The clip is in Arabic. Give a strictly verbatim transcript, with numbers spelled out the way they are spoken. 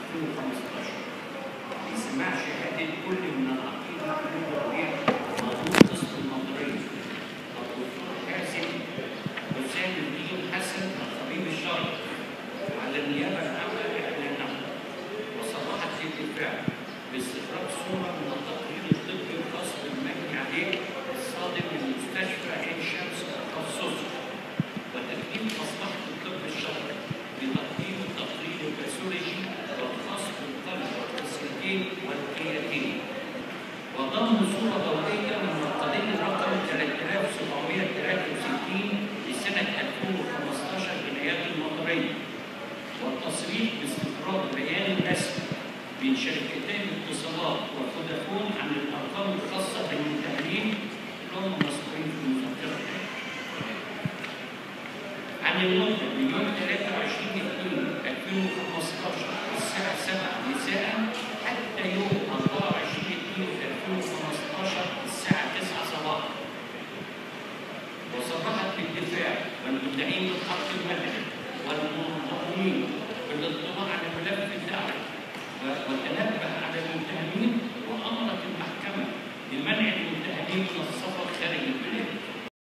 ألفين وخمستاشر بسماع شهادة كل من العقيد محمود ربيع مضمون قسم المطرية والدكتور حازم حسام الدين حسن الطبيب الشرعي على النيابة العامة إعلانه، وصرحت الدفاع باستخراج صورة من التقرير الطبي الخاص بالمجني عليه الصادر من مستشفى عين شمس تخصصه، وتقديم مصلحة الطب الشرعي لتقديم التقرير الباثولوجي الخاص بالقلب والكسرتين والكليتين، وضم صورة ضوئية من القضية رقم ثلاثة آلاف وسبعمائة وثلاثة وستين لسنة ألفين وخمستاشر جنايات المطرية، والتصريح باستخراج بيان رسمي من شركتين الاتصالات وفودافون عن الأرقام الخاصة بالمنتهين اللي هم مسؤولين في المذكرة عن المدة من يوم ثلاثة وعشرين اثنين ألفين وخمستاشر الساعة سبعة مساء حتى يوم أربعة وعشرين اثنين ألفين وخمستاشر الساعة تسعة صباحا. وصرحت بالدفاع والمدعين بالحق المدني والمنظمين بالاطلاع على ملف الدعوة وتنفذ